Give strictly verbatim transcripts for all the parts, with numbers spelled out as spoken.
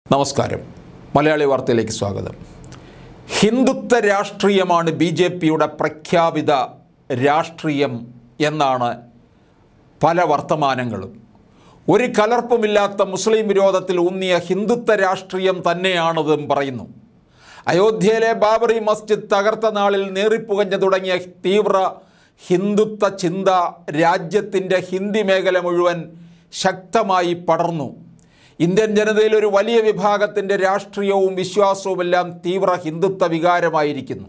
നമസ്കാരം. മലയാളി വാർത്തയിലേക്ക് സ്വാഗതം. ഹിന്ദുത്വ രാഷ്ട്രീയമാണ് ബി ജെ പിയുടെ പ്രഖ്യാപിത രാഷ്ട്രീയം എന്നാണ് പല വർത്തമാനങ്ങളും. ഒരു കലർപ്പുമില്ലാത്ത മുസ്ലിം വിരോധത്തിൽ ഊന്നിയ ഹിന്ദുത്വ രാഷ്ട്രീയം തന്നെയാണതും പറയുന്നു. അയോധ്യയിലെ ബാബറി മസ്ജിദ് തകർത്ത നാളിൽ നേറിപ്പുകഞ്ഞു തുടങ്ങിയ തീവ്ര ഹിന്ദുത്വ ചിന്ത രാജ്യത്തിൻ്റെ ഹിന്ദി മേഖല മുഴുവൻ ശക്തമായി പടർന്നു. ഇന്ത്യൻ ജനതയിൽ ഒരു വലിയ വിഭാഗത്തിൻ്റെ രാഷ്ട്രീയവും വിശ്വാസവുമെല്ലാം തീവ്ര ഹിന്ദുത്വ വികാരമായിരിക്കുന്നു.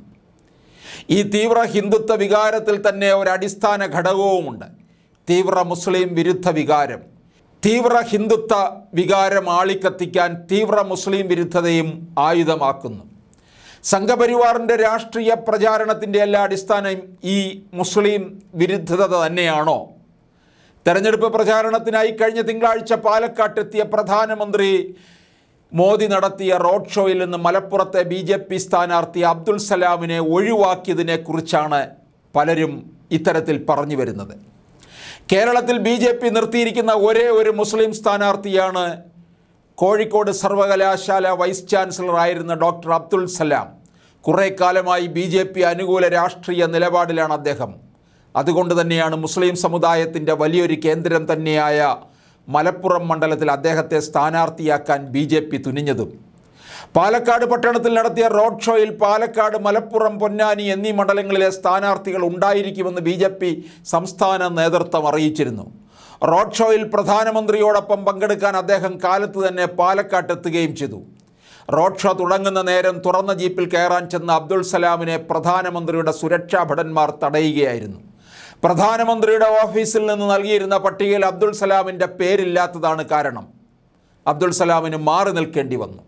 ഈ തീവ്ര ഹിന്ദുത്വ വികാരത്തിൽ തന്നെ ഒരടിസ്ഥാന ഘടകവുമുണ്ട്: തീവ്ര മുസ്ലിം വിരുദ്ധ വികാരം. തീവ്ര ഹിന്ദുത്വ വികാരം ആളിക്കത്തിക്കാൻ തീവ്ര മുസ്ലിം വിരുദ്ധതയും ആയുധമാക്കുന്നു. സംഘപരിവാറിൻ്റെ രാഷ്ട്രീയ പ്രചാരണത്തിൻ്റെ എല്ലാ അടിസ്ഥാനം ഈ മുസ്ലിം വിരുദ്ധത തന്നെയാണോ? തെരഞ്ഞെടുപ്പ് പ്രചാരണത്തിനായി കഴിഞ്ഞ തിങ്കളാഴ്ച പാലക്കാട്ടെത്തിയ പ്രധാനമന്ത്രി മോദി നടത്തിയ റോഡ് ഷോയിൽ നിന്ന് മലപ്പുറത്തെ ബി ജെ പി സ്ഥാനാർത്ഥി അബ്ദുൽ സലാമിനെ ഒഴിവാക്കിയതിനെക്കുറിച്ചാണ് പലരും ഇത്തരത്തിൽ പറഞ്ഞു വരുന്നത്. കേരളത്തിൽ ബി ജെ പി നിർത്തിയിരിക്കുന്ന ഒരേ ഒരു മുസ്ലിം സ്ഥാനാർത്ഥിയാണ് കോഴിക്കോട് സർവകലാശാല വൈസ് ചാൻസലറായിരുന്ന ഡോക്ടർ അബ്ദുൽ സലാം. കുറേ കാലമായി ബി ജെ പി അനുകൂല രാഷ്ട്രീയ നിലപാടിലാണ് അദ്ദേഹം. അതുകൊണ്ട് തന്നെയാണ് മുസ്ലിം സമുദായത്തിൻ്റെ വലിയൊരു കേന്ദ്രം തന്നെയായ മലപ്പുറം മണ്ഡലത്തിൽ അദ്ദേഹത്തെ സ്ഥാനാർത്ഥിയാക്കാൻ ബി ജെ പി തുനിഞ്ഞതും. പാലക്കാട് പട്ടണത്തിൽ നടത്തിയ റോഡ് ഷോയിൽ പാലക്കാട്, മലപ്പുറം, പൊന്നാനി എന്നീ മണ്ഡലങ്ങളിലെ സ്ഥാനാർത്ഥികൾ ഉണ്ടായിരിക്കുമെന്ന് ബി ജെ പി സംസ്ഥാന നേതൃത്വം അറിയിച്ചിരുന്നു. റോഡ് ഷോയിൽ പ്രധാനമന്ത്രിയോടൊപ്പം പങ്കെടുക്കാൻ അദ്ദേഹം കാലത്ത് തന്നെ പാലക്കാട്ടെത്തുകയും ചെയ്തു. റോഡ് ഷോ തുടങ്ങുന്ന നേരം തുറന്ന ജീപ്പിൽ കയറാൻ ചെന്ന അബ്ദുൽ സലാമിനെ പ്രധാനമന്ത്രിയുടെ സുരക്ഷാ ഭടന്മാർ തടയുകയായിരുന്നു. പ്രധാനമന്ത്രിയുടെ ഓഫീസിൽ നിന്ന് നൽകിയിരുന്ന പട്ടികയിൽ അബ്ദുൽ സലാമിൻ്റെ പേരില്ലാത്തതാണ് കാരണം. അബ്ദുൽ സലാമിന് മാറി നിൽക്കേണ്ടി വന്നു.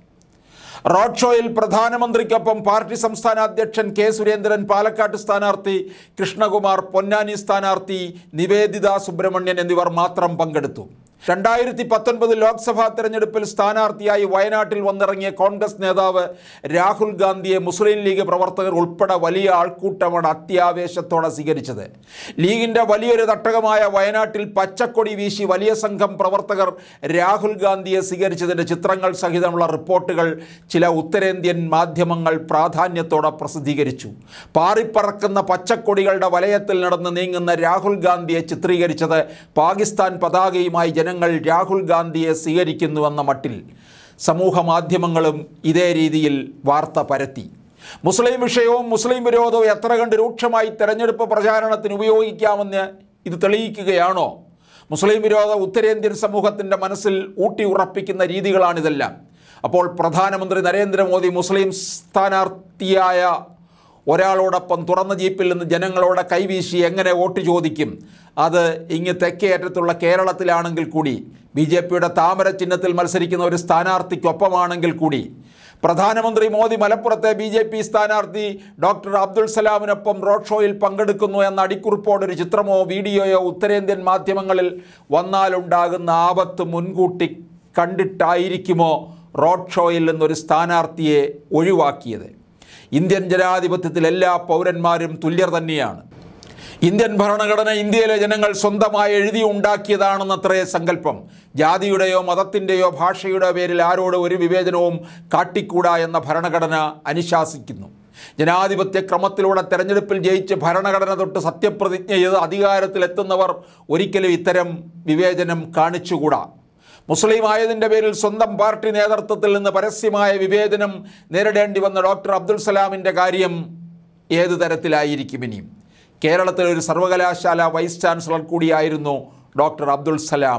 റോഡ് ഷോയിൽ പ്രധാനമന്ത്രിക്കൊപ്പം പാർട്ടി സംസ്ഥാന അധ്യക്ഷൻ കെ സുരേന്ദ്രൻ, പാലക്കാട് സ്ഥാനാർത്ഥി കൃഷ്ണകുമാർ, പൊന്നാനി സ്ഥാനാർത്ഥി നിവേദിത സുബ്രഹ്മണ്യൻ എന്നിവർ മാത്രം പങ്കെടുത്തു. രണ്ടായിരത്തി പത്തൊൻപത് ലോക്സഭാ തെരഞ്ഞെടുപ്പിൽ സ്ഥാനാർത്ഥിയായി വയനാട്ടിൽ വന്നിറങ്ങിയ കോൺഗ്രസ് നേതാവ് രാഹുൽ ഗാന്ധിയെ മുസ്ലിം ലീഗ് പ്രവർത്തകർ ഉൾപ്പെടെ വലിയ ആൾക്കൂട്ടമാണ് അത്യാവേശത്തോടെ സ്വീകരിച്ചത്. ലീഗിൻ്റെ വലിയൊരു തട്ടകമായ വയനാട്ടിൽ പച്ചക്കൊടി വീശി വലിയ സംഘം പ്രവർത്തകർ രാഹുൽ ഗാന്ധിയെ സ്വീകരിച്ചതിൻ്റെ ചിത്രങ്ങൾ സഹിതമുള്ള റിപ്പോർട്ടുകൾ ചില ഉത്തരേന്ത്യൻ മാധ്യമങ്ങൾ പ്രാധാന്യത്തോടെ പ്രസിദ്ധീകരിച്ചു. പാറിപ്പറക്കുന്ന പച്ചക്കൊടികളുടെ വലയത്തിൽ നടന്ന് നീങ്ങുന്ന രാഹുൽ ഗാന്ധിയെ ചിത്രീകരിച്ചത് പാകിസ്ഥാൻ പതാകയുമായി ജന രാഹുൽ ഗാന്ധിയെ സ്വീകരിക്കുന്നുവെന്ന മട്ടിൽ സമൂഹ മാധ്യമങ്ങളും ഇതേ രീതിയിൽ വാർത്ത പരത്തി. മുസ്ലിം വിഷയവും മുസ്ലിം വിരോധവും എത്ര കണ്ട് രൂക്ഷമായി തെരഞ്ഞെടുപ്പ് പ്രചാരണത്തിന് ഉപയോഗിക്കാമെന്ന് ഇത് തെളിയിക്കുകയാണോ? മുസ്ലിം വിരോധം ഉത്തരേന്ത്യൻ സമൂഹത്തിൻ്റെ മനസ്സിൽ ഊട്ടി ഉറപ്പിക്കുന്ന രീതികളാണിതെല്ലാം. അപ്പോൾ പ്രധാനമന്ത്രി നരേന്ദ്രമോദി മുസ്ലിം സ്ഥാനാർത്ഥിയായ ഒരാളോടൊപ്പം തുറന്ന ജീപ്പിൽ നിന്ന് ജനങ്ങളോട് കൈവീശി എങ്ങനെ വോട്ട് ചോദിക്കും? അത് ഇങ്ങ് തെക്കേയറ്റത്തുള്ള കേരളത്തിലാണെങ്കിൽ കൂടി, ബി ജെ പിയുടെ താമര ചിഹ്നത്തിൽ മത്സരിക്കുന്ന ഒരു സ്ഥാനാർത്ഥിക്കൊപ്പമാണെങ്കിൽ കൂടി, പ്രധാനമന്ത്രി മോദി മലപ്പുറത്തെ ബി ജെ പി സ്ഥാനാർത്ഥി ഡോക്ടർ അബ്ദുൽ സലാമിനൊപ്പം റോഡ് ഷോയിൽ പങ്കെടുക്കുന്നു എന്ന അടിക്കുറിപ്പോടൊരു ചിത്രമോ വീഡിയോയോ ഉത്തരേന്ത്യൻ മാധ്യമങ്ങളിൽ വന്നാലുണ്ടാകുന്ന ആപത്ത് മുൻകൂട്ടി കണ്ടിട്ടായിരിക്കുമോ റോഡ് ഷോയിൽ നിന്നൊരു സ്ഥാനാർത്ഥിയെ ഒഴിവാക്കിയത്? ഇന്ത്യൻ ജനാധിപത്യത്തിൽ എല്ലാ പൗരന്മാരും തുല്യർ തന്നെയാണ്. ഇന്ത്യൻ ഭരണഘടന ഇന്ത്യയിലെ ജനങ്ങൾ സ്വന്തമായി എഴുതി ഉണ്ടാക്കിയതാണെന്നത്രേ സങ്കല്പം. ജാതിയുടെയോ മതത്തിൻ്റെയോ ഭാഷയുടെ പേരിൽ ആരോട് ഒരു വിവേചനവും കാട്ടിക്കൂടാ എന്ന ഭരണഘടന അനുശാസിക്കുന്നു. ജനാധിപത്യ ക്രമത്തിലൂടെ തെരഞ്ഞെടുപ്പിൽ ജയിച്ച് ഭരണഘടന തൊട്ട് സത്യപ്രതിജ്ഞ ചെയ്ത് അധികാരത്തിലെത്തുന്നവർ ഒരിക്കലും ഇത്തരം വിവേചനം കാണിച്ചുകൂടാ. മുസ്ലിം ആയതിൻ്റെ പേരിൽ സ്വന്തം പാർട്ടി നേതൃത്വത്തിൽ നിന്ന് പരസ്യമായ വിവേചനം നേരിടേണ്ടി വന്ന ഡോക്ടർ അബ്ദുൽ സലാമിൻ്റെ കാര്യം ഏതു തരത്തിലായിരിക്കും ഇനിയും? കേരളത്തിലെ ഒരു സർവകലാശാല വൈസ് ചാൻസലർ കൂടിയായിരുന്നു doctor Abdul Salam.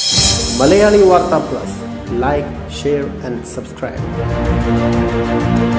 Malayali Vartha plus, like, share and subscribe.